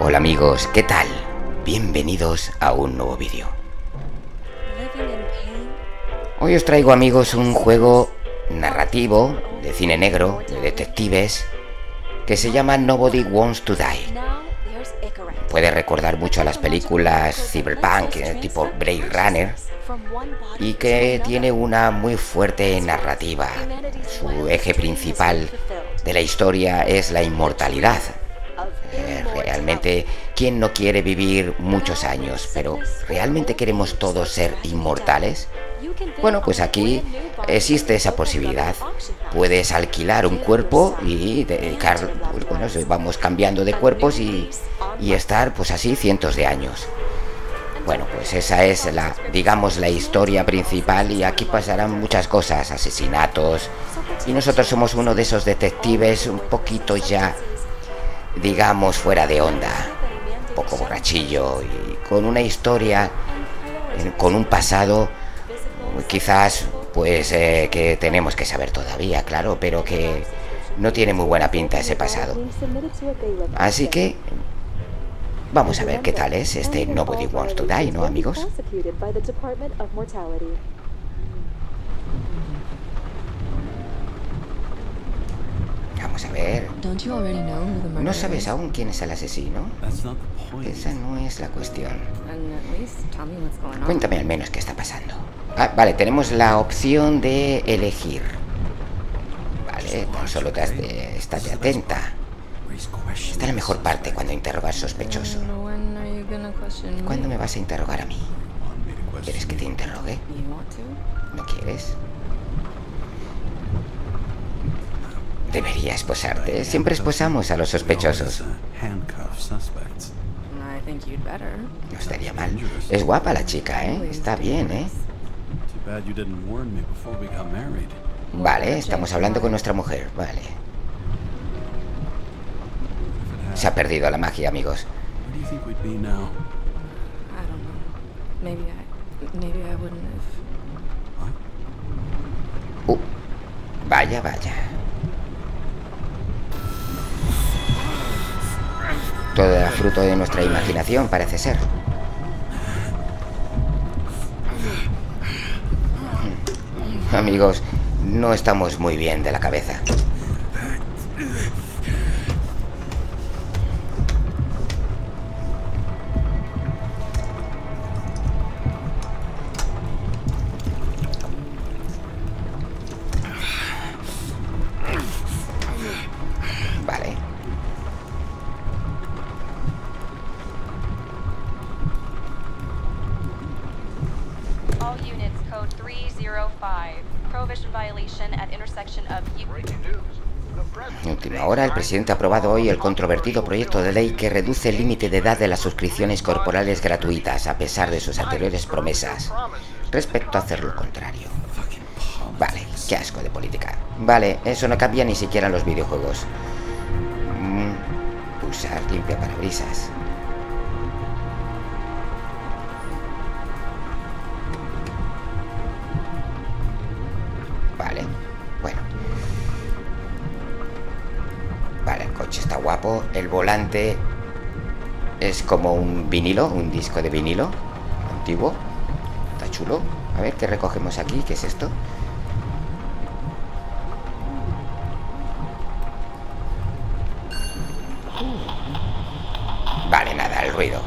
Hola amigos, ¿qué tal? Bienvenidos a un nuevo vídeo. Hoy os traigo, amigos, un juego narrativo de cine negro, de detectives, que se llama Nobody Wants to Die. Puede recordar mucho a las películas cyberpunk, tipo Blade Runner, y que tiene una muy fuerte narrativa. Su eje principal de la historia es la inmortalidad. Realmente, ¿quién no quiere vivir muchos años? Pero ¿realmente queremos todos ser inmortales? Bueno, pues aquí existe esa posibilidad. Puedes alquilar un cuerpo y dedicar, pues bueno, vamos cambiando de cuerpos y estar pues así cientos de años. Bueno, pues esa es digamos, la historia principal, y aquí pasarán muchas cosas, asesinatos, y nosotros somos uno de esos detectives un poquito ya, digamos, fuera de onda, un poco borrachillo y con una historia, con un pasado, quizás, pues, que tenemos que saber todavía, claro, pero que no tiene muy buena pinta ese pasado. Así que vamos a ver qué tal es este Nobody Wants to Die, ¿no, amigos? Vamos a ver. ¿No sabes aún quién es el asesino? Esa no es la cuestión. Cuéntame al menos qué está pasando. Ah, vale, tenemos la opción de elegir. Vale, tan solo estate atenta. Esta es la mejor parte, cuando interrogas sospechoso. ¿Cuándo me vas a interrogar a mí? ¿Quieres que te interrogue? ¿No quieres? Debería esposarte. Siempre esposamos a los sospechosos. No estaría mal. Es guapa la chica, ¿eh? Está bien, ¿eh? Vale, estamos hablando con nuestra mujer. Vale. Se ha perdido la magia, amigos. Vaya, vaya. Todo era fruto de nuestra imaginación, parece ser. Amigos, no estamos muy bien de la cabeza. Vale. All units, code 305. Prohibition violation at intersection of... En última hora, el presidente ha aprobado hoy el controvertido proyecto de ley que reduce el límite de edad de las suscripciones corporales gratuitas, a pesar de sus anteriores promesas respecto a hacer lo contrario. Vale, qué asco de política. Vale, eso no cambia ni siquiera en los videojuegos. Pulsar limpia parabrisas. Vale, bueno. Vale, el coche está guapo. El volante es como un vinilo, un disco de vinilo antiguo. Está chulo. A ver, ¿qué recogemos aquí? ¿Qué es esto? Vale, nada, el ruido.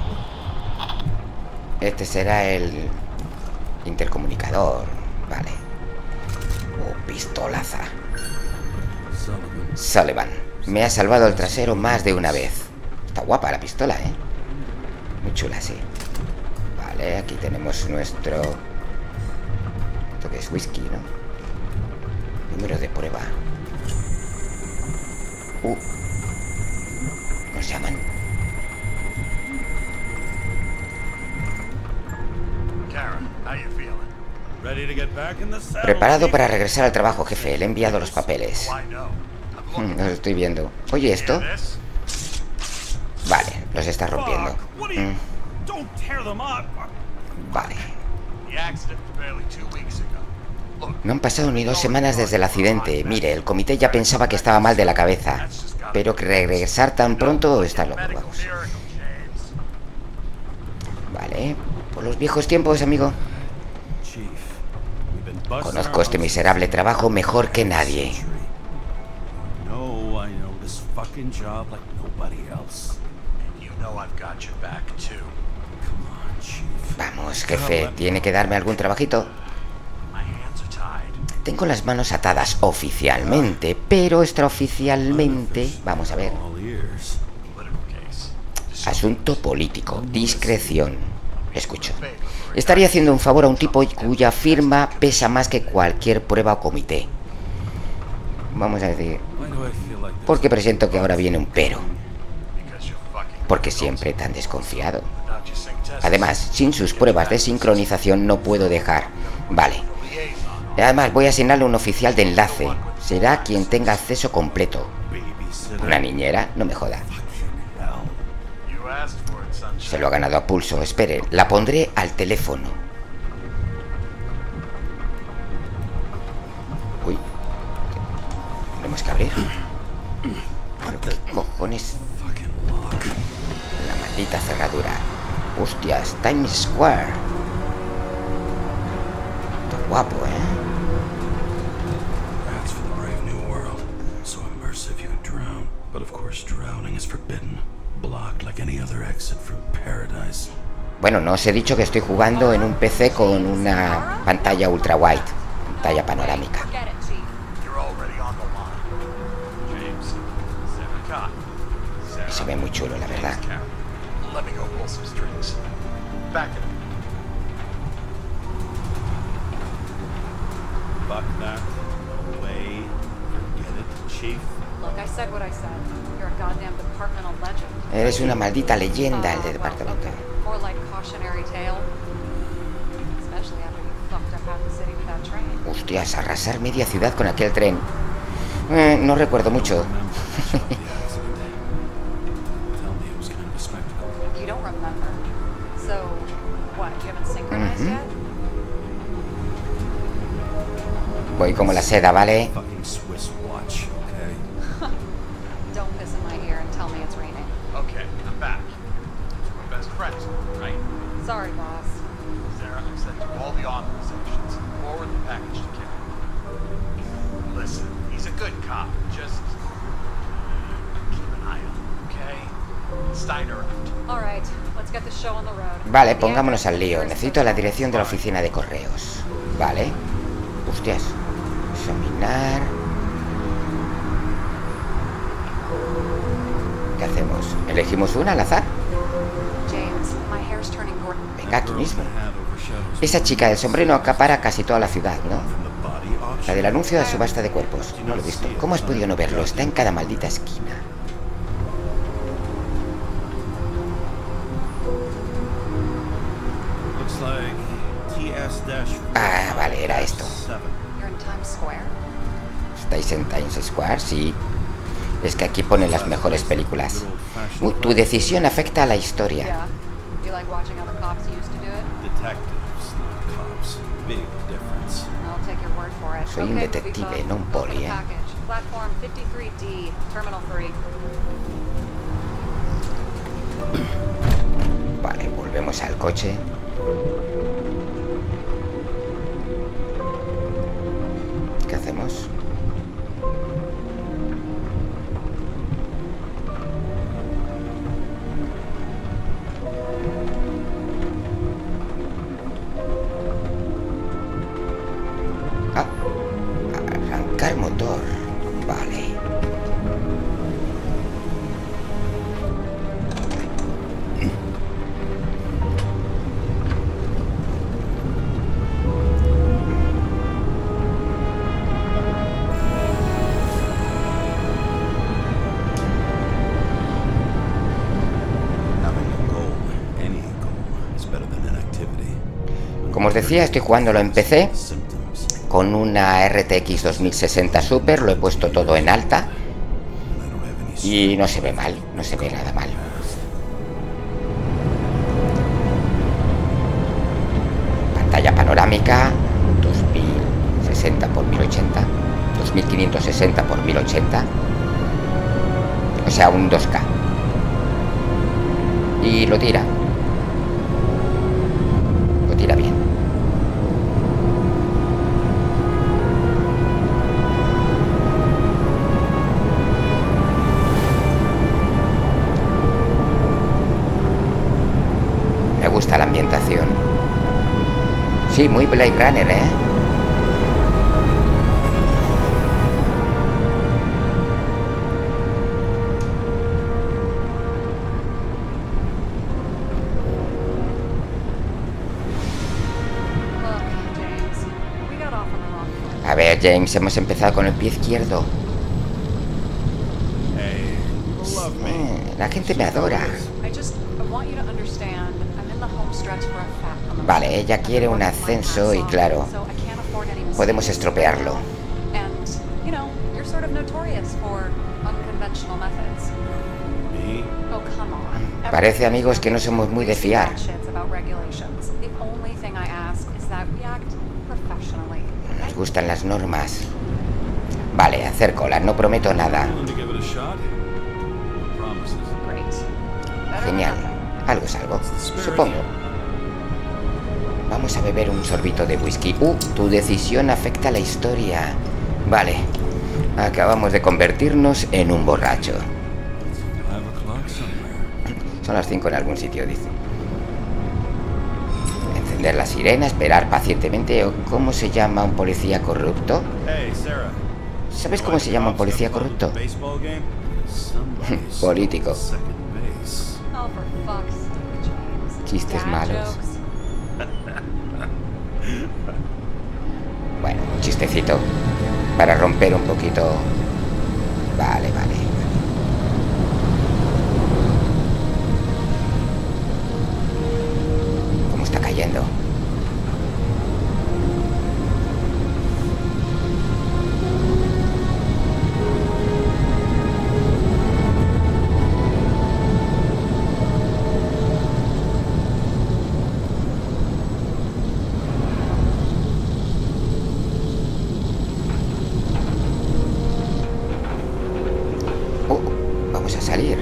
Este será el intercomunicador. Vale. Pistolaza. Sullivan. Me ha salvado el trasero más de una vez. Está guapa la pistola, ¿eh? Muy chula, sí. Vale, aquí tenemos nuestro... Esto que es whisky, ¿no? Número de prueba. Nos llaman. Preparado para regresar al trabajo, jefe. Le he enviado los papeles. Los estoy viendo. Oye, ¿esto? Vale, los está rompiendo. Vale. No han pasado ni 2 semanas desde el accidente. Mire, el comité ya pensaba que estaba mal de la cabeza, pero que regresar tan pronto está loco, vamos. Vale, por los viejos tiempos, amigo. Conozco este miserable trabajo mejor que nadie. Vamos, jefe, ¿tiene que darme algún trabajito? Tengo las manos atadas oficialmente, pero extraoficialmente... Vamos a ver. Asunto político. Discreción. Escucho. Estaría haciendo un favor a un tipo cuya firma pesa más que cualquier prueba o comité. Vamos a decir... Porque presiento que ahora viene un pero. Porque siempre tan desconfiado. Además, sin sus pruebas de sincronización no puedo dejar... Vale. Además, voy a asignarle un oficial de enlace. Será quien tenga acceso completo. ¿Una niñera? No me joda. Se lo ha ganado a pulso. Espere, la pondré al teléfono. Uy. Tenemos que abrir. ¿Qué cojones? La maldita cerradura. Hostias, Times Square. Qué guapo, ¿eh? Bueno, no os he dicho que estoy jugando en un PC con una pantalla ultra wide, pantalla panorámica. Y se ve muy chulo, la verdad. Eres una maldita leyenda, el de departamento. Hostias, arrasar media ciudad con aquel tren. No recuerdo mucho. Voy como la seda, ¿vale? Sorry, boss. Sarah, I've sent to all the organizations. Forward the package to Kim. Listen, he's a good cop. Just keep an eye on him, okay? Steiner out. All right, let's get the show on the road. Vale, pongámonos al lío. Necesito la dirección de la oficina de correos. Vale. Hostias. Examinar. ¿Qué hacemos? ¿Elegimos una al azar? Venga, aquí mismo. Esa chica del sombrero acapara casi toda la ciudad, ¿no? La del anuncio de subasta de cuerpos. No lo he visto. ¿Cómo has podido no verlo? Está en cada maldita esquina. Ah, vale, era esto. ¿Estáis en Times Square? Sí. Es que aquí ponen las mejores películas. Tu decisión afecta a la historia. Soy un detective, no un poli, ¿eh? Vale, volvemos al coche. ¿Qué hacemos? Arrancar motor. Vale. Como os decía, estoy jugándolo en PC con una RTX 2060 Super. Lo he puesto todo en alta y no se ve mal, no se ve nada mal. Pantalla panorámica 2060 x 1080, 2560 x 1080, o sea, un 2K. Y lo tira. Sí, muy Blade Runner, ¿eh? A ver, James, hemos empezado con el pie izquierdo. La gente me adora. Vale, ella quiere un ascenso y claro, podemos estropearlo. Parece, amigos, que no somos muy de fiar. Nos gustan las normas. Vale, hacer cola, no prometo nada. Genial, algo es algo, supongo. Vamos a beber un sorbito de whisky. Tu decisión afecta a la historia. Vale, acabamos de convertirnos en un borracho. Son las 5 en algún sitio, dice. Encender la sirena, esperar pacientemente. ¿Cómo se llama un policía corrupto? ¿Sabes cómo se llama un policía corrupto? Político. Chistes malos. Bueno, un chistecito para romper un poquito. Vale, vale. ¿Cómo está cayendo? Vamos a salir.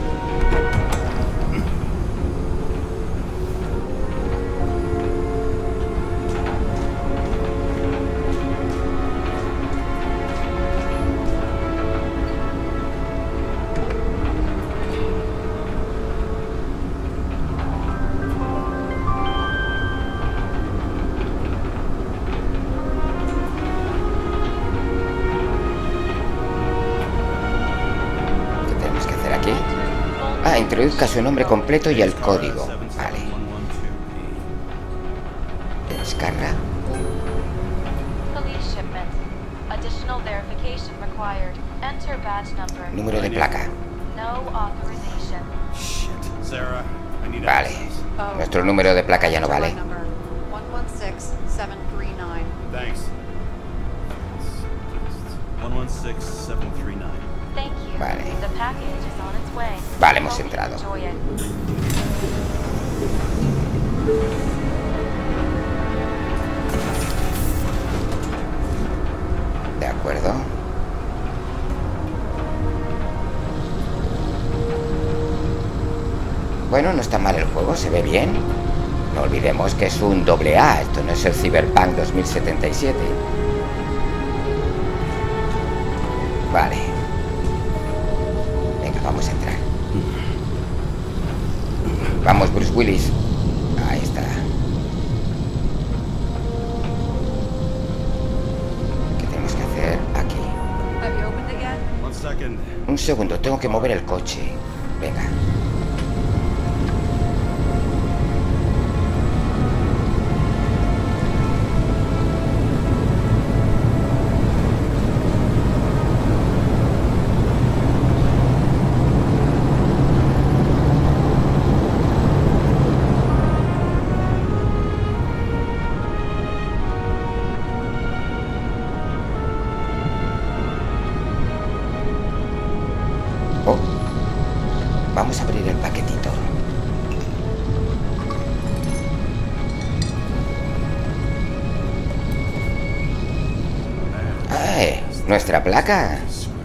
Introduzca su nombre completo y el código. Vale. Descarga. Número de placa. Vale. Nuestro número de placa ya no vale. Vale. Vale, hemos entrado. De acuerdo. Bueno, no está mal el juego, se ve bien. No olvidemos que es un AA, esto no es el Cyberpunk 2077. Vale. Venga, vamos a entrar. Vamos, Bruce Willis. Ahí está. ¿Qué tenemos que hacer aquí? Un segundo, tengo que mover el coche. Venga. Vamos a abrir el paquetito. ¡Ay! ¡Nuestra placa!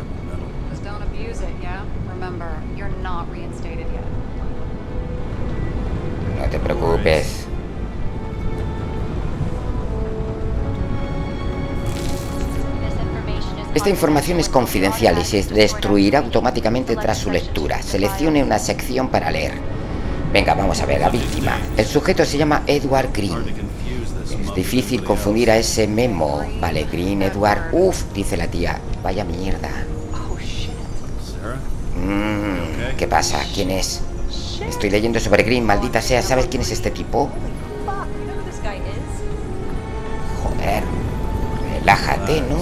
No te preocupes. Esta información es confidencial y se destruirá automáticamente tras su lectura. Seleccione una sección para leer. Venga, vamos a ver, la víctima. El sujeto se llama Edward Green. Es difícil confundir a ese Memo. Vale, Green, Edward. Uf, dice la tía. Vaya mierda. ¿Qué pasa? ¿Quién es? Estoy leyendo sobre Green, maldita sea. ¿Sabes quién es este tipo? Joder. Relájate, ¿no?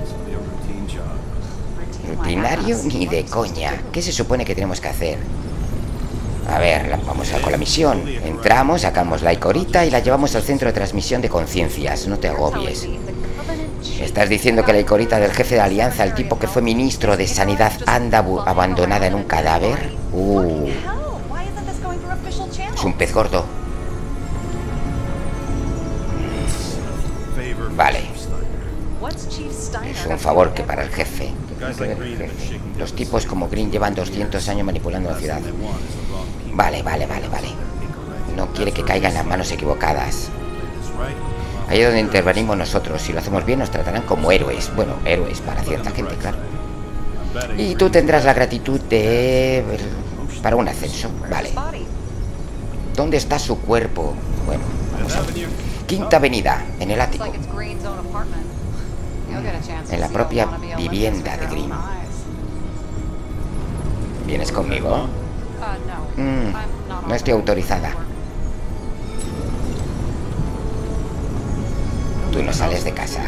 Rutinario ni de coña. ¿Qué se supone que tenemos que hacer? A ver, vamos con la misión. Entramos, sacamos la icorita y la llevamos al centro de transmisión de conciencias. No te agobies. ¿Estás diciendo que la icorita del jefe de la alianza, el tipo que fue ministro de sanidad, anda abandonada en un cadáver? Es un pez gordo. Vale. Es un favor que para el jefe. Los tipos como Green llevan 200 años manipulando la ciudad. Vale. No quiere que caiga en las manos equivocadas. Ahí es donde intervenimos nosotros. Si lo hacemos bien, nos tratarán como héroes. Bueno, héroes para cierta gente, claro. Y tú tendrás la gratitud de... para un ascenso. Vale. ¿Dónde está su cuerpo? Bueno, vamos a ver. Quinta Avenida, en el ático. En la propia vivienda de Green. ¿Vienes conmigo? No estoy autorizada. ¿Tú no sales de casa?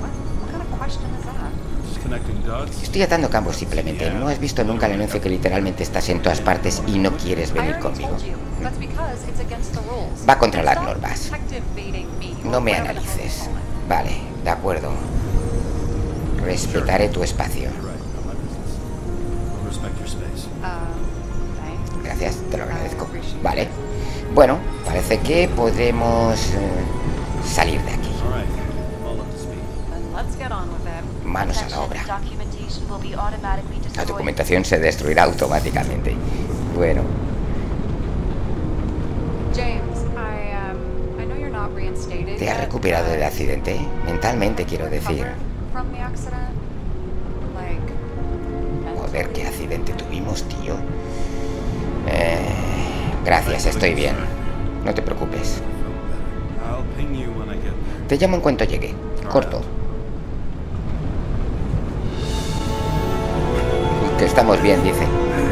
Estoy atando cabos simplemente. ¿No has visto nunca el anuncio que literalmente estás en todas partes y no quieres venir conmigo? Va contra las normas. No me analices. Vale, de acuerdo. Respetaré tu espacio. Gracias, te lo agradezco. Vale. Bueno, parece que podemos salir de aquí. Manos a la obra. La documentación se destruirá automáticamente. Bueno. ¿Te has recuperado del accidente? Mentalmente, quiero decir. Joder, qué accidente tuvimos, tío. Gracias, estoy bien. No te preocupes. Te llamo en cuanto llegue. Corto. Que estamos bien, dice.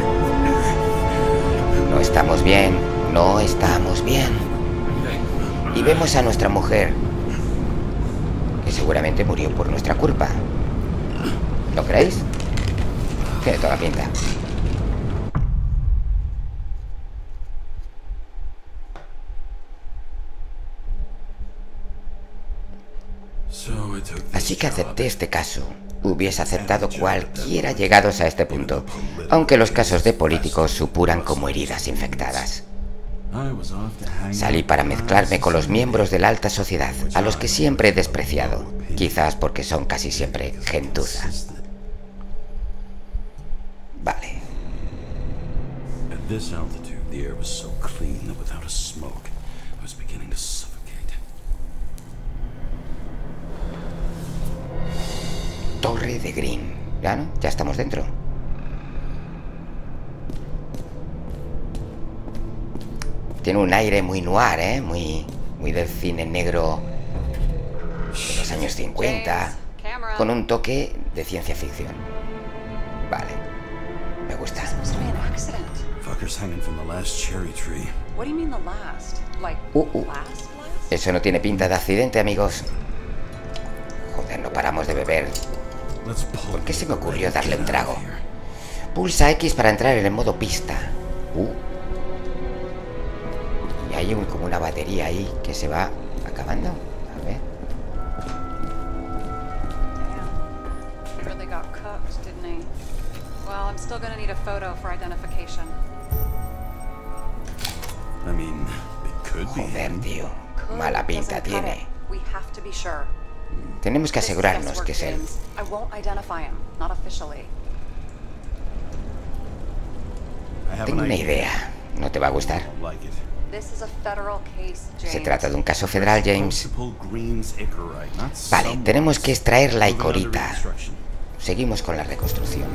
No estamos bien. No estamos bien. Y vemos a nuestra mujer, que seguramente murió por nuestra culpa. ¿No creéis? Tiene toda la pinta. Así que acepté este caso. Hubiese aceptado cualquiera llegados a este punto, aunque los casos de políticos supuran como heridas infectadas. Salí para mezclarme con los miembros de la alta sociedad, a los que siempre he despreciado, quizás porque son casi siempre gentuza. Vale. Torre de Green. ¿Ya no? Ya estamos dentro. Tiene un aire muy noir, ¿eh? Muy del cine negro de los años 50, con un toque de ciencia ficción. Vale. Me gusta. Eso no tiene pinta de accidente, amigos. Joder, no paramos de beber. ¿Por qué se me ocurrió darle un trago? Pulsa X para entrar en el modo pista. Y hay como una batería ahí que se va acabando. A ver. Joder, tío. Mala pinta tiene. Tenemos que asegurarnos que es él. Tengo una idea. No te va a gustar. Se trata de un caso federal, James. Vale, tenemos que extraer la icorita. Seguimos con la reconstrucción.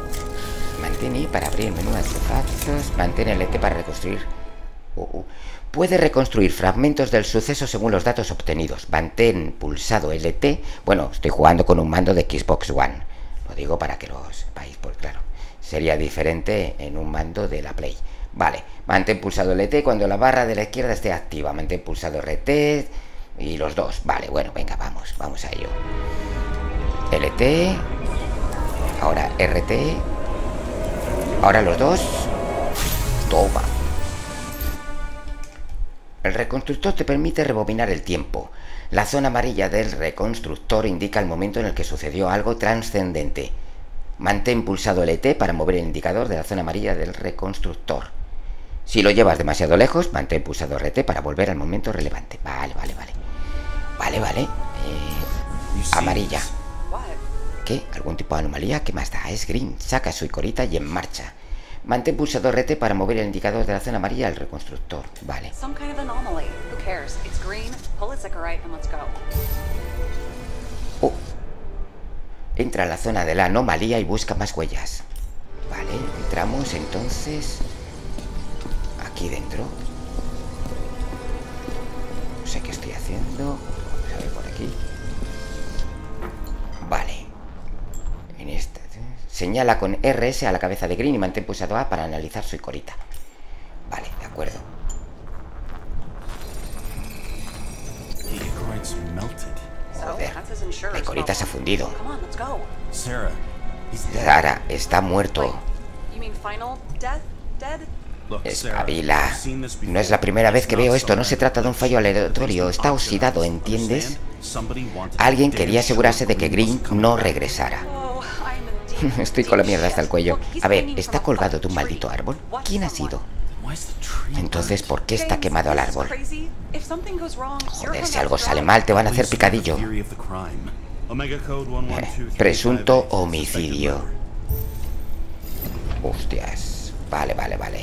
Mantén I para abrir el menú de artefactos. Mantén el ET para reconstruir. Puede reconstruir fragmentos del suceso según los datos obtenidos. Mantén pulsado LT. Bueno, estoy jugando con un mando de Xbox One. Lo digo para que lo sepáis, porque claro, sería diferente en un mando de la Play. Vale, mantén pulsado LT cuando la barra de la izquierda esté activa. Mantén pulsado RT y los dos. Vale, bueno, venga, vamos a ello. LT. Ahora RT. Ahora los dos. Toma. El reconstructor te permite rebobinar el tiempo. La zona amarilla del reconstructor indica el momento en el que sucedió algo trascendente. Mantén pulsado LT para mover el indicador de la zona amarilla del reconstructor. Si lo llevas demasiado lejos, mantén pulsado RT para volver al momento relevante. Vale. Amarilla. ¿Qué? ¿Algún tipo de anomalía? ¿Qué más da? Es green. Saca su icorita y en marcha. Mantén pulsado RT para mover el indicador de la zona amarilla al reconstructor. Vale. Oh. Entra a la zona de la anomalía y busca más huellas. Vale, entramos entonces aquí dentro. No sé qué estoy haciendo. Vamos a ver por aquí. Vale. En esta señala con RS a la cabeza de Green y mantén pulsado A para analizar su icorita. Vale, de acuerdo. Joder, la icorita se ha fundido. Sarah está muerto. Espabila. No es la primera vez que veo esto. No se trata de un fallo aleatorio. Está oxidado, ¿entiendes? Alguien quería asegurarse de que Green no regresara. Estoy con la mierda hasta el cuello. A ver, ¿está colgado de un maldito árbol? ¿Quién ha sido? Entonces, ¿por qué está quemado el árbol? Joder, si algo sale mal, te van a hacer picadillo. Presunto homicidio. Hostias. Vale.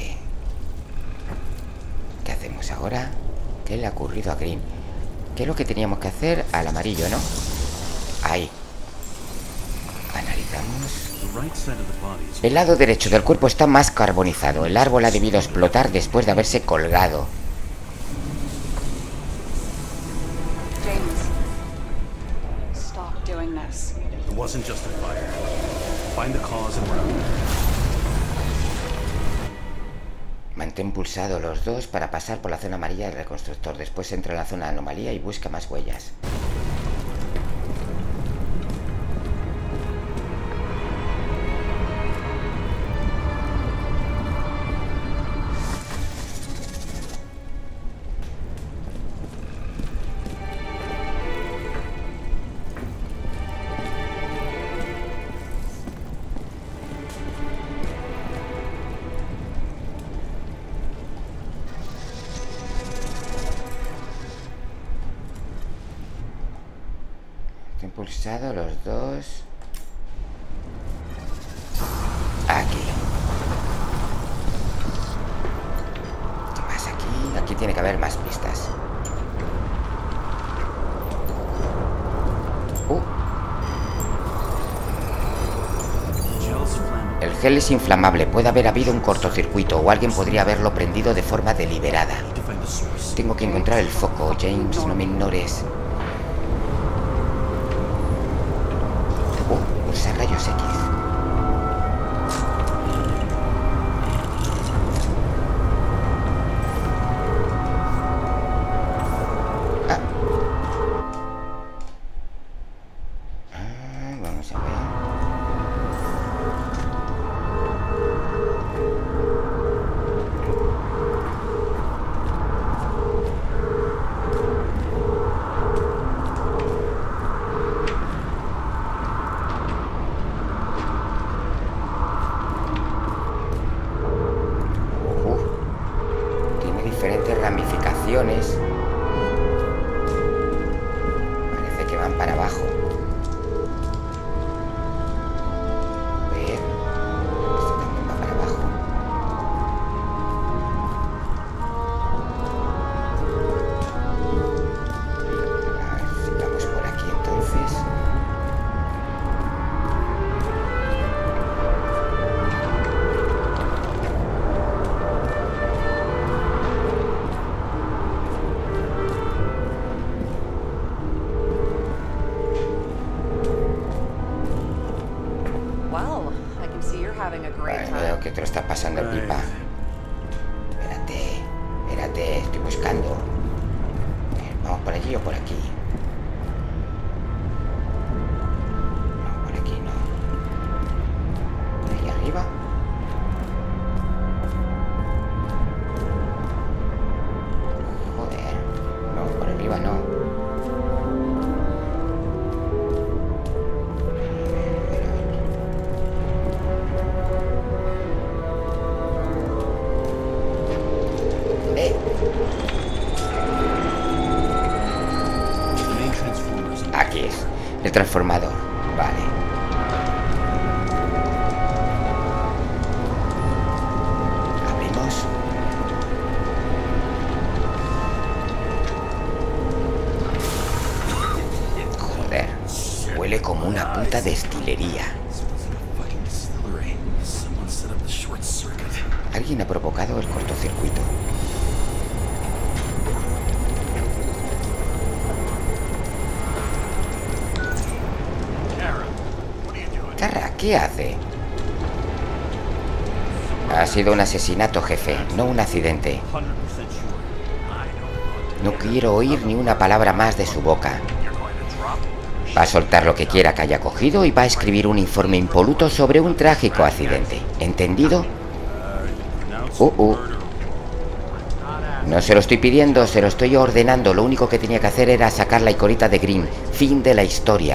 ¿Qué hacemos ahora? ¿Qué le ha ocurrido a Green? ¿Qué es lo que teníamos que hacer al amarillo, no? Ahí. Analizamos. El lado derecho del cuerpo está más carbonizado. El árbol ha debido explotar después de haberse colgado. Mantén pulsado los dos para pasar por la zona amarilla del reconstructor. Después entra en la zona de anomalía y busca más huellas. Pulsado los dos. Aquí. ¿Qué más aquí? Aquí tiene que haber más pistas. El gel es inflamable. Puede haber habido un cortocircuito o alguien podría haberlo prendido de forma deliberada. Tengo que encontrar el foco. James, no me ignores. Pulsar rayos X. Vamos a ver. Diferentes ramificaciones. Parece que van para abajo. Vale, veo que te lo estás pasando pipa. Espérate, estoy buscando. ¿Vamos por allí o por aquí? No, por aquí no. ¿Ahí arriba? Joder. No, por arriba no. Aquí es, el transformador. Vale. Abrimos. Joder, huele como una puta destilería. Alguien ha provocado el cortocircuito. ¿Qué hace? Ha sido un asesinato, jefe, no un accidente. No quiero oír ni una palabra más de su boca. Va a soltar lo que quiera que haya cogido y va a escribir un informe impoluto sobre un trágico accidente. ¿Entendido? No se lo estoy pidiendo, se lo estoy ordenando. Lo único que tenía que hacer era sacar la iconita de Green. Fin de la historia.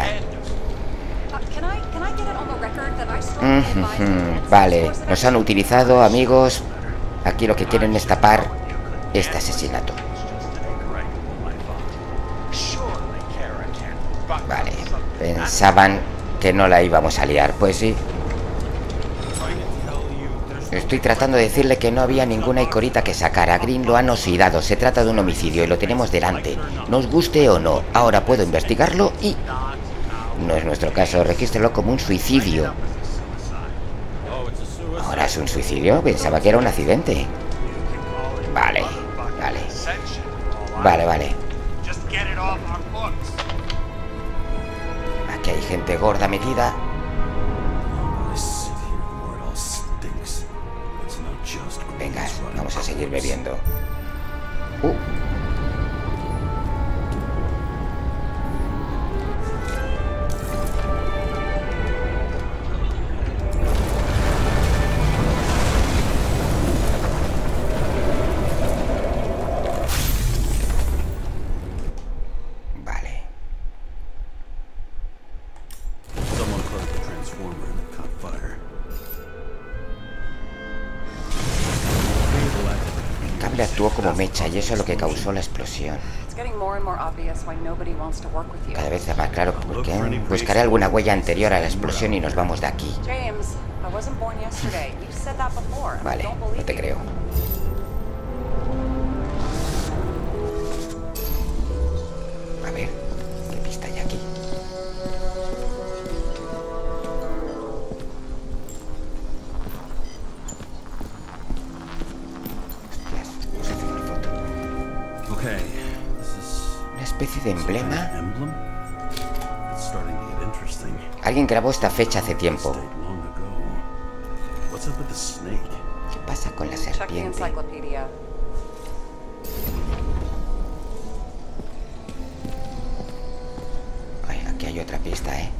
Vale, nos han utilizado, amigos. Aquí lo que quieren es tapar este asesinato. Vale, pensaban que no la íbamos a liar. Pues sí. Estoy tratando de decirle que no había ninguna icorita que sacar. A Green lo han oxidado. Se trata de un homicidio y lo tenemos delante. Nos guste o no. Ahora puedo investigarlo y... No es nuestro caso. Regístrelo como un suicidio. ¿Ahora es un suicidio? Pensaba que era un accidente. Vale. Aquí hay gente gorda metida. Venga, vamos a seguir bebiendo. Actuó como mecha y eso es lo que causó la explosión. Cada vez es más claro por qué. Buscaré alguna huella anterior a la explosión y nos vamos de aquí. Vale, no te creo. A ver, ¿qué pista hay aquí? Una especie de emblema. Alguien grabó esta fecha hace tiempo. ¿Qué pasa con la serpiente? Ay, aquí hay otra pista, ¿eh?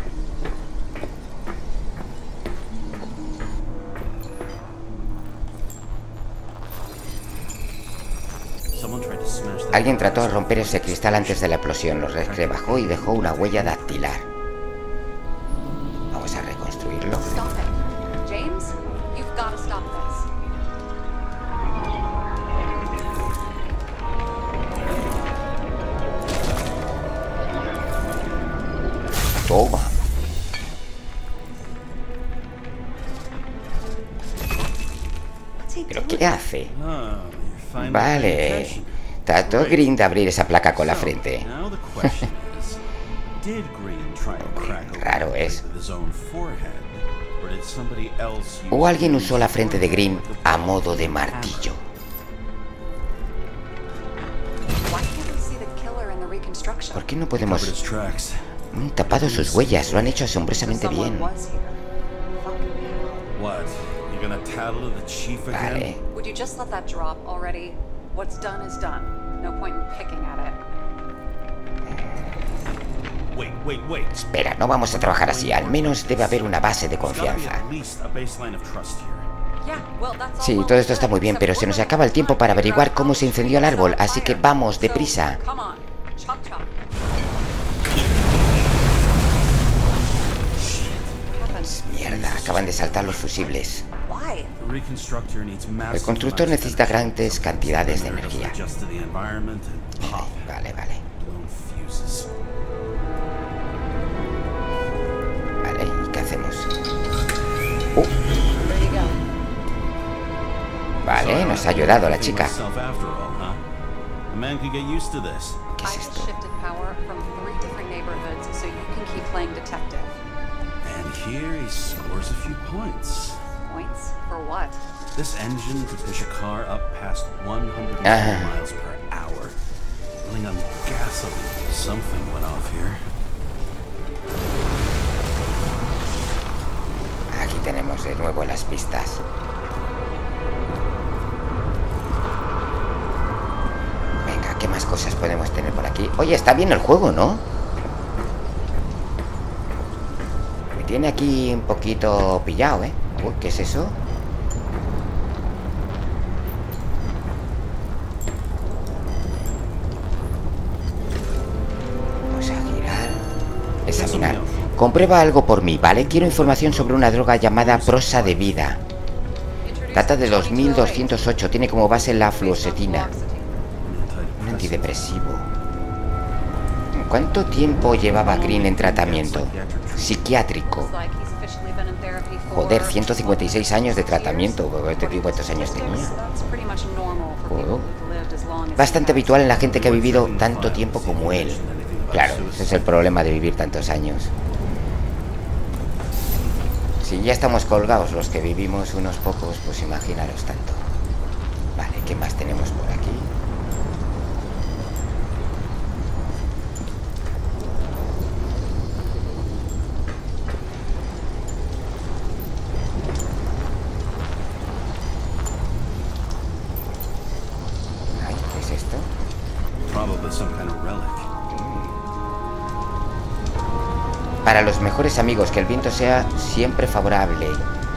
Alguien trató de romper ese cristal antes de la explosión. Lo rebajó y dejó una huella dactilar. Vamos a reconstruirlo. Toma. ¿Pero qué hace? Vale. Trató Green de abrir esa placa con la frente. Raro es. O alguien usó la frente de Green a modo de martillo. ¿Por qué no podemos...? Han tapado sus huellas, lo han hecho asombrosamente bien. What? You gonna tattle to the chief again? Vale. Would you just let that drop already? What's done is done. No point in picking at it. Wait. Espera, no vamos a trabajar así. Al menos debe haber una base de confianza. Sí, todo esto está muy bien, pero se nos acaba el tiempo para averiguar cómo se incendió el árbol, así que vamos, deprisa. Mierda, acaban de saltar los fusibles. El constructor necesita grandes cantidades de energía. Vale. Vale, ¿y qué hacemos? Vale, nos ha ayudado la chica. ¿Qué es esto? Here he scores a few points. Points? For what? This engine could push a car up past 100 miles per hour. Running on gasoline. Something went off here. Aquí tenemos de nuevo las pistas. Venga, ¿qué más cosas podemos tener por aquí? Oye, está bien el juego, ¿no? Tiene aquí un poquito pillado, ¿eh? Uy, ¿qué es eso? Vamos a girar. Examinar. Comprueba algo por mí, ¿vale? Quiero información sobre una droga llamada prosa de vida. Data de 2208. Tiene como base la fluoxetina. Un antidepresivo. ¿Cuánto tiempo llevaba Green en tratamiento? Psiquiátrico. Joder, 156 años de tratamiento. Te digo cuántos años tenía. Bastante habitual en la gente que ha vivido tanto tiempo como él. Claro, ese es el problema de vivir tantos años. Si ya estamos colgados los que vivimos unos pocos, pues imaginaros tanto. Vale, ¿qué más tenemos por aquí? Para los mejores amigos, que el viento sea siempre favorable.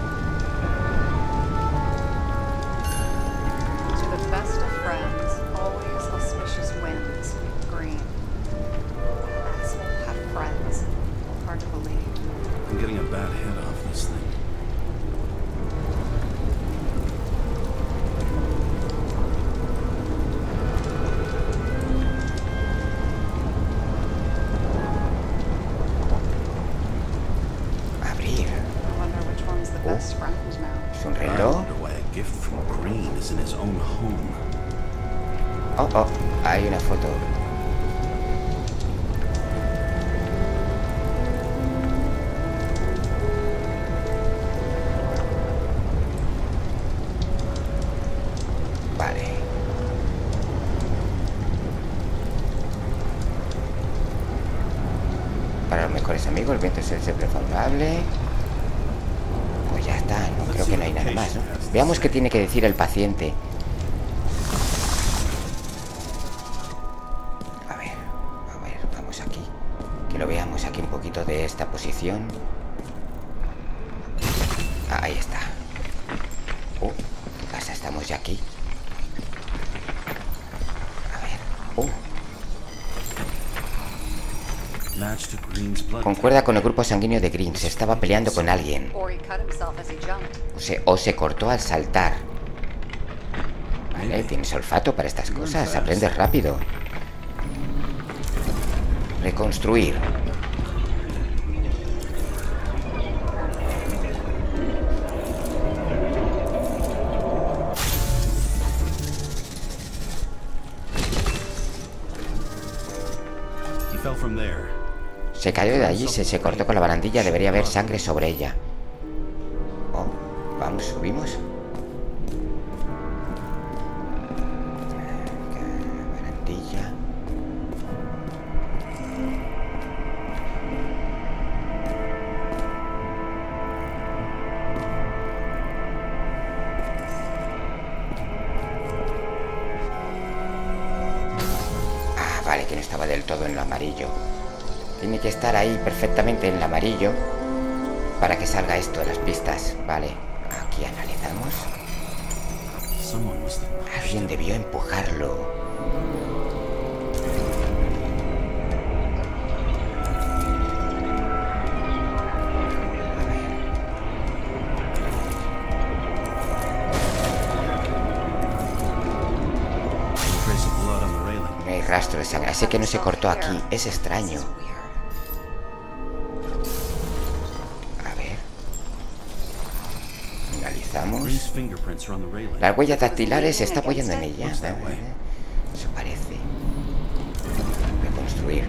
Es un reloj. Oh, hay una foto. Vale. Para los mejores amigos, el viento es siempre favorable. Pues ya está, no creo que no hay nada más, ¿no? Veamos qué tiene que decir el paciente. A ver, vamos aquí. Que lo veamos aquí un poquito de esta posición. Ahí está. ¿Qué pasa? Estamos ya aquí. A ver. Concuerda con el grupo sanguíneo de Green. Se estaba peleando con alguien. O se cortó al saltar. Vale, tienes olfato para estas cosas. Aprendes rápido. Reconstruir. Se cayó de allí, se cortó con la barandilla. Debería haber sangre sobre ella. Vamos, subimos. Barandilla. todo en lo amarillo. Tiene que estar ahí perfectamente en el amarillo para que salga esto de las pistas. Vale, aquí analizamos. Alguien debió empujarlo. No hay rastro de sangre. Sé que no se cortó aquí. Es extraño. A ver. Analizamos. Las huellas dactilares se está apoyando en ella. Eso parece. Reconstruir.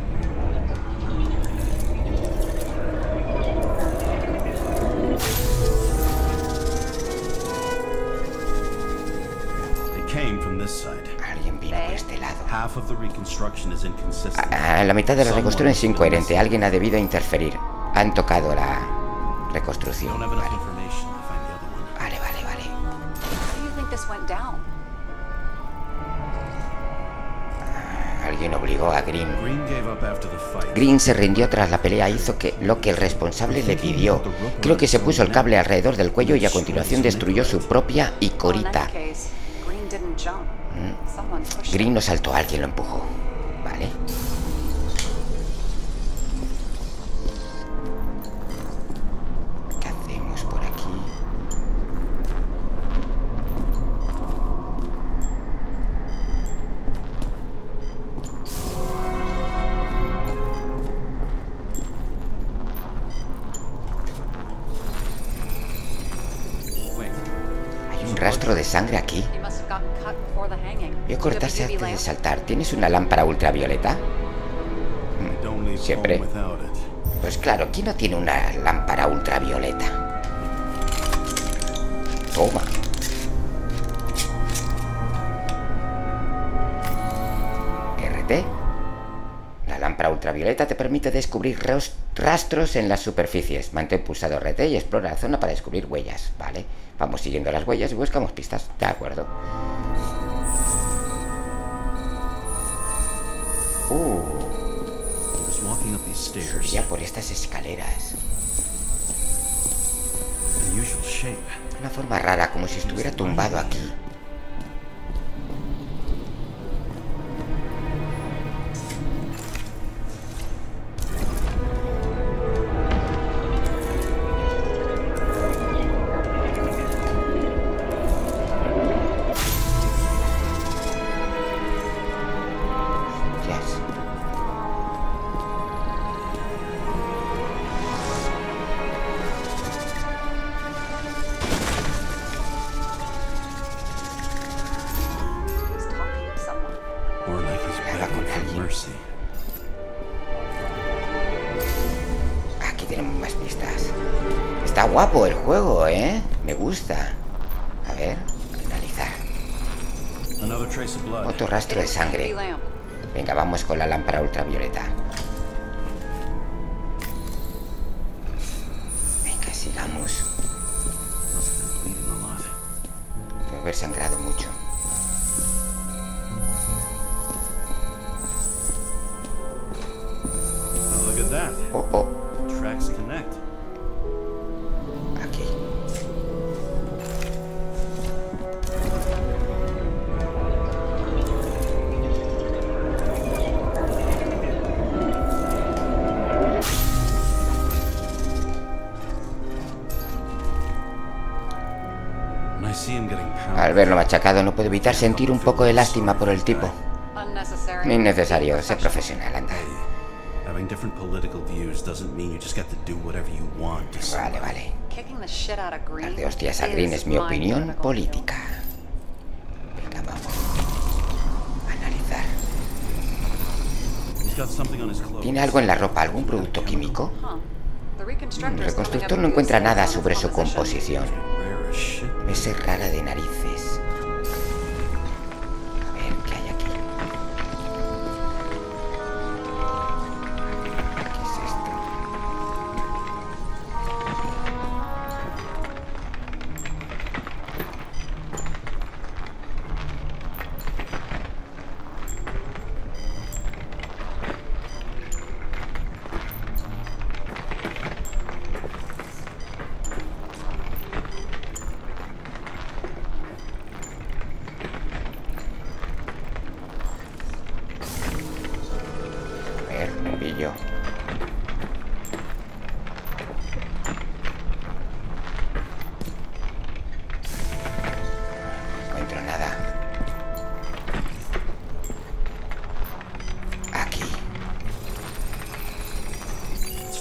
Alguien vino por este lado. La mitad de la reconstrucción es incoherente. Alguien ha debido interferir. Han tocado la reconstrucción. Vale, vale. Alguien obligó a Green. Green se rindió tras la pelea. Hizo lo que el responsable le pidió. Creo que se puso el cable alrededor del cuello y a continuación destruyó su propia icorita. Green no saltó, alguien lo empujó. Vale. ¿Qué hacemos por aquí? Hay un rastro de sangre aquí. Vio cortarse antes de saltar. ¿Tienes una lámpara ultravioleta? Siempre. Pues claro, ¿quién no tiene una lámpara ultravioleta? Toma. RT. La lámpara ultravioleta te permite descubrir rastros en las superficies. Mantén pulsado RT y explora la zona para descubrir huellas. Vale. Vamos siguiendo las huellas y buscamos pistas. De acuerdo. Subía por estas escaleras. Una forma rara, como si estuviera tumbado aquí. Aquí tenemos más pistas. Está guapo el juego, ¿eh? Me gusta. A ver, analizar. Otro rastro de sangre. Venga, vamos con la lámpara ultravioleta. Venga, sigamos. Debe haber sangrado mucho. Oh, oh. Aquí. Al verlo machacado no puedo evitar sentir un poco de lástima por el tipo. Innecesario, sé profesional, anda. Vale, vale. Dar de hostias a Green es mi opinión política. Venga, vamos. Analizar. ¿Tiene algo en la ropa? ¿Algún producto químico? El reconstructor no encuentra nada sobre su composición. Debe ser rara de narices. A ver, ¿qué hay aquí? ¿Qué es esto?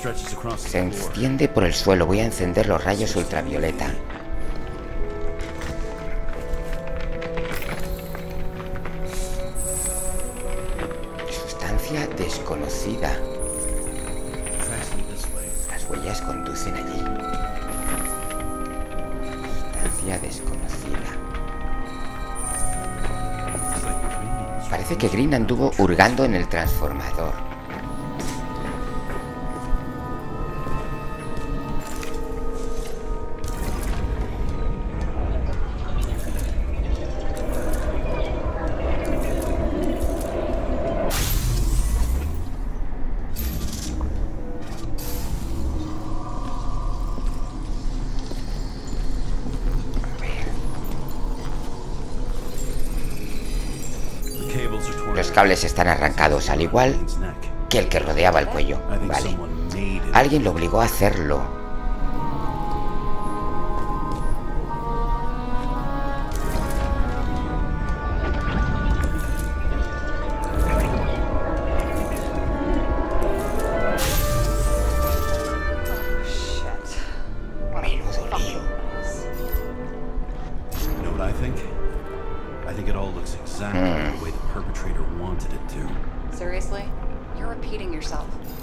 Se extiende por el suelo. Voy a encender los rayos ultravioleta. Sustancia desconocida. Las huellas conducen allí. Sustancia desconocida. Parece que Green anduvo hurgando en el transformador. Los cables están arrancados, al igual que el que rodeaba el cuello. Vale. Alguien lo obligó a hacerlo. Menudo lío. Seriously? You're repeating yourself.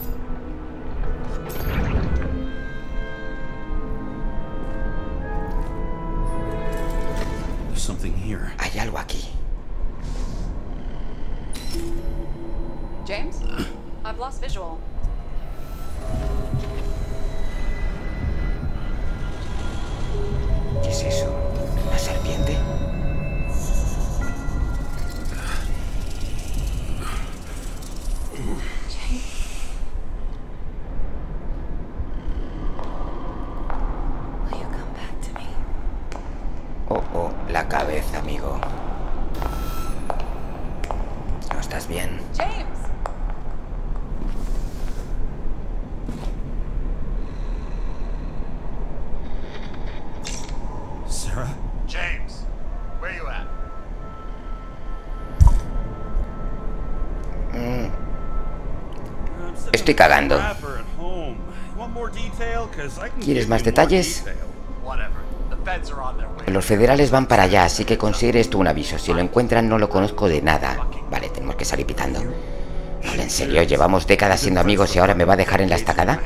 There's something here. Hay algo aquí. James? I've lost visual. ¿Qué es eso? ¿Una serpiente? Oh, la cabeza, amigo. ¿No estás bien? James! Sarah? James, where you at? Estoy cagando. ¿Quieres más detalles? Los federales van para allá, así que considere esto un aviso. Si lo encuentran, no lo conozco de nada. Vale, tenemos que salir pitando. Vale, ¿en serio? ¿Llevamos décadas siendo amigos y ahora me va a dejar en la estacada?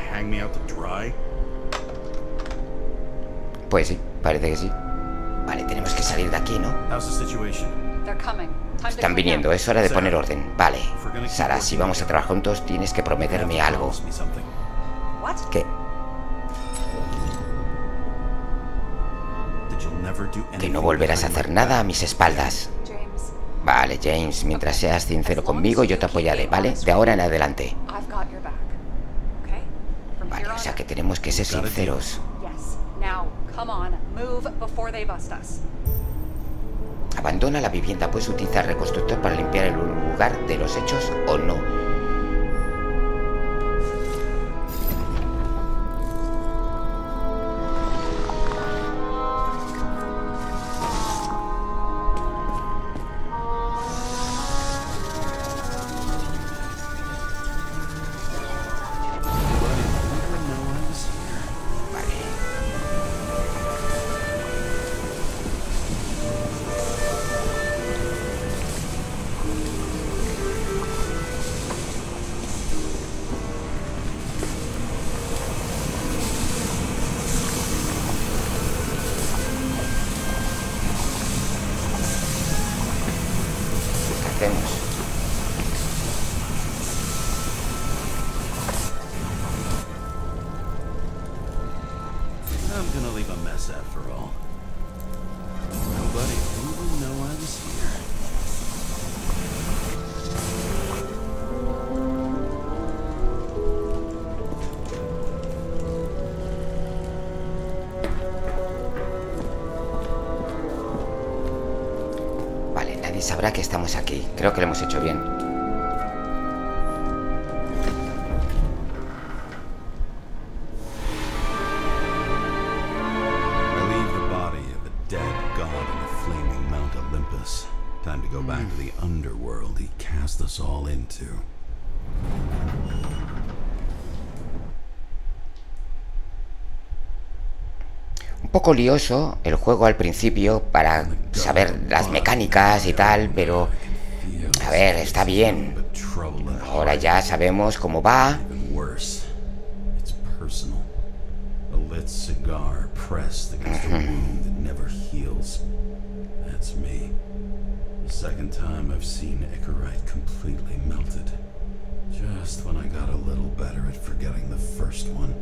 Pues sí, parece que sí. Vale, tenemos que salir de aquí, ¿no? Están viniendo, es hora de poner orden. Vale, Sarah, si vamos a trabajar juntos, tienes que prometerme algo. ¿Qué? Que no volverás a hacer nada a mis espaldas. Vale, James, mientras seas sincero conmigo, yo te apoyaré, ¿vale? De ahora en adelante. Vale, o sea que tenemos que ser sinceros. Abandona la vivienda. ¿Puedes utilizar el reconstructor para limpiar el lugar de los hechos o no? Sabrá que estamos aquí. Creo que lo hemos hecho bien. Time to go back to the underworld he cast us all into. poco lioso el juego al principio para saber las mecánicas y tal, pero a ver, está bien. Ahora ya sabemos cómo va. Second time I've seen Icarite completely melted. Just when I got a little better at forgetting the first one.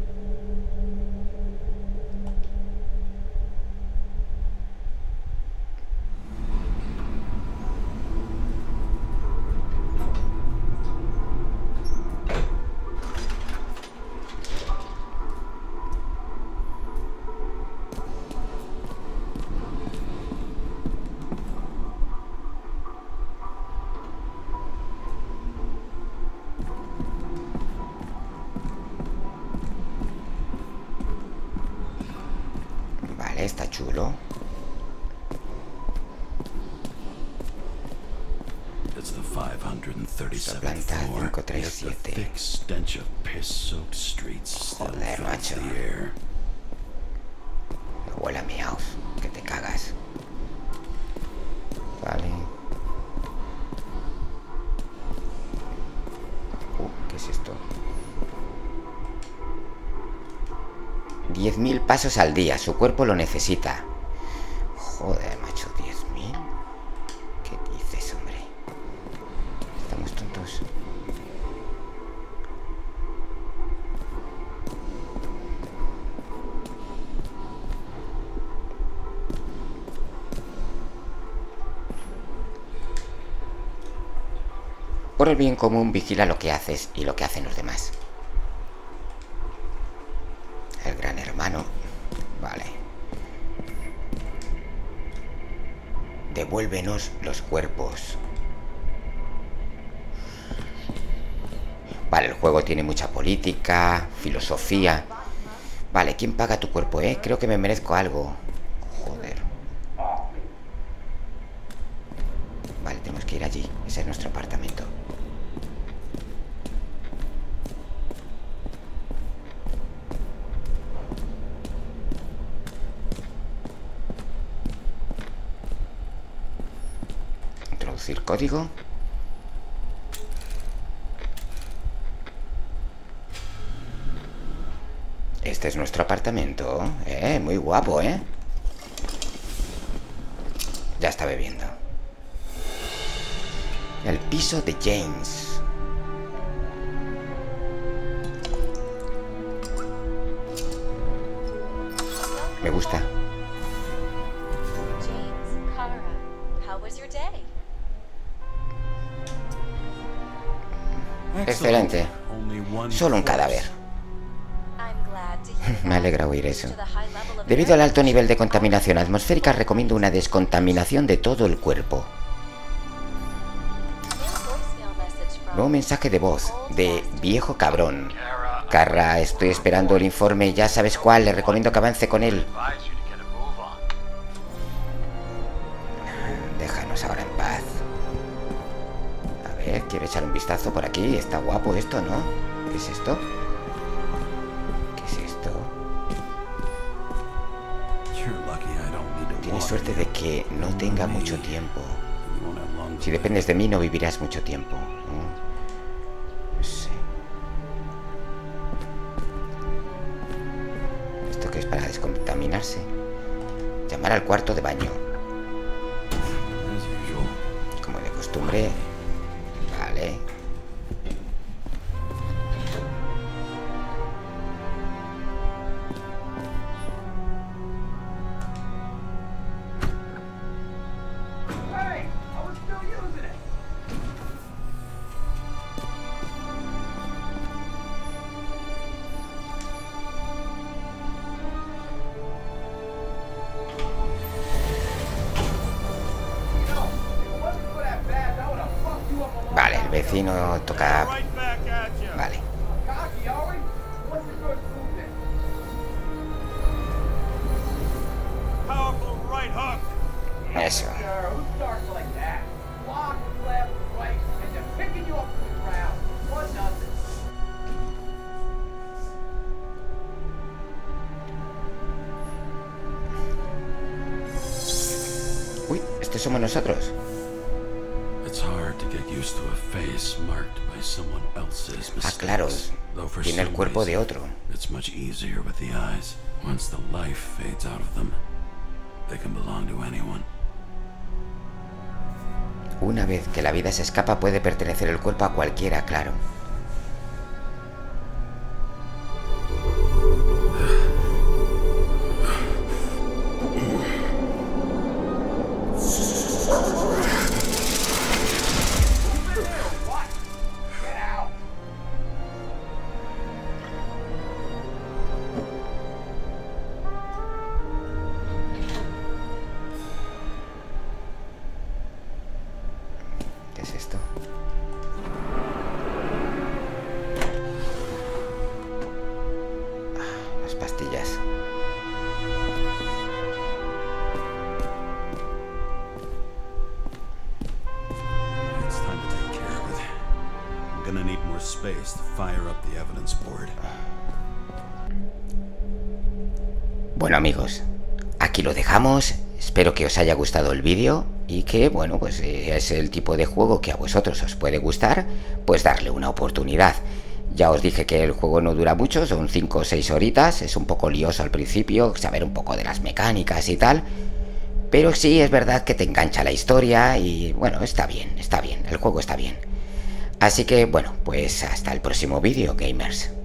Está chulo. It's the 537th planta floor. 537. The thick stench of piss-soaked streets still Joder, fills macho. the air. Huele a miaos, que te cagas. Vale. ¿Qué es esto? 10.000 pasos al día. Su cuerpo lo necesita. Joder, macho, 10.000. ¿Qué dices, hombre? Estamos tontos. Por el bien común, vigila lo que haces y lo que hacen los demás. El gran hermano. Vale. Devuélvenos los cuerpos. Vale, el juego tiene mucha política, filosofía. Vale, ¿quién paga tu cuerpo, Creo que me merezco algo. Joder. Vale, tenemos que ir allí. Ese es nuestro apartamento. Introducir código. Este es nuestro apartamento. Muy guapo, Ya está bebiendo. El piso de James. Me gusta. James, Kara, how was your day? Excelente. Solo un cadáver. Me alegra oír eso. Debido al alto nivel de contaminación atmosférica, recomiendo una descontaminación de todo el cuerpo. Nuevo mensaje de voz de viejo cabrón. Kara, estoy esperando el informe. Ya sabes cuál. Le recomiendo que avance con él. Déjanos ahora en paz. A ver, quiero echar un vistazo por aquí. Está guapo esto, ¿no? ¿Qué es esto? Tienes suerte de que no tenga mucho tiempo. Si dependes de mí, no vivirás mucho tiempo. No sé. ¿Esto qué es para descontaminarse? Llamar al cuarto de baño. Como de costumbre. Vale. Vale, el vecino toca... Vale. Eso. Estos somos nosotros. Ah, claro. Tiene el cuerpo de otro. Una vez que la vida se escapa, puede pertenecer el cuerpo a cualquiera, claro. ¿Qué es esto? Ah, las pastillas. It's time to take care of it. I'm gonna need more space to fire up the evidence board. Bueno, amigos, aquí lo dejamos. Espero que os haya gustado el vídeo y que, bueno, pues es el tipo de juego que a vosotros os puede gustar, pues darle una oportunidad. Ya os dije que el juego no dura mucho, son 5 o 6 horitas, es un poco lioso al principio, saber un poco de las mecánicas y tal, pero sí es verdad que te engancha la historia y, bueno, está bien, el juego está bien. Así que, bueno, pues hasta el próximo vídeo, gamers.